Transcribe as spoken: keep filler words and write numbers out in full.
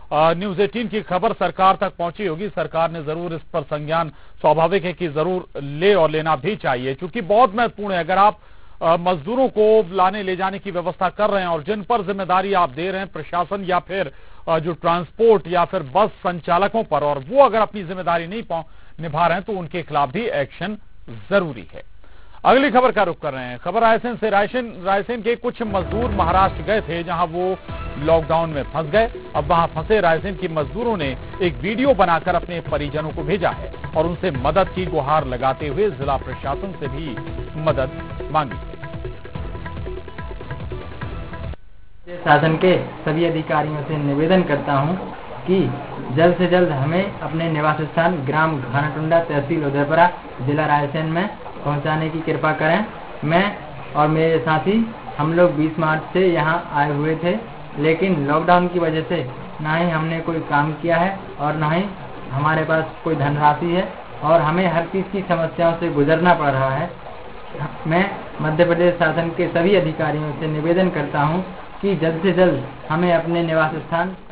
News अठारह की खबर सरकार तक पहुंची होगी। सरकार ने जरूर इस पर संज्ञान, स्वाभाविक है कि जरूर ले और लेना भी चाहिए, क्योंकि बहुत महत्वपूर्ण है। अगर आप मजदूरों को लाने ले जाने की व्यवस्था कर रहे हैं और जिन पर जिम्मेदारी आप दे रहे हैं प्रशासन या फिर जो ट्रांसपोर्ट या फिर बस संचालकों पर, और वो अगर अपनी जिम्मेदारी नहीं निभा रहे हैं तो उनके खिलाफ भी एक्शन जरूरी है। अगली खबर का रुख कर रहे हैं। खबर रायसेन से। रायसेन रायसेन के कुछ मजदूर महाराष्ट्र गए थे, जहां वो लॉकडाउन में फंस गए। अब वहां फंसे रायसेन के मजदूरों ने एक वीडियो बनाकर अपने परिजनों को भेजा है और उनसे मदद की गुहार लगाते हुए जिला प्रशासन से भी मदद मांगी है। शासन के सभी अधिकारियों से निवेदन करता हूं कि जल्द से जल्द हमें अपने निवास स्थान ग्राम घानाटुंडा, तहसील उदयपुरा, जिला रायसेन में पहुंचाने की कृपा करें। मैं और मेरे साथी हम लोग बीस मार्च से यहां आए हुए थे, लेकिन लॉकडाउन की वजह से ना ही हमने कोई काम किया है और ना ही हमारे पास कोई धनराशि है और हमें हर चीज़ की समस्याओं से गुजरना पड़ रहा है। मैं मध्य प्रदेश शासन के सभी अधिकारियों से निवेदन करता हूं कि जल्द से जल्द हमें अपने निवास स्थान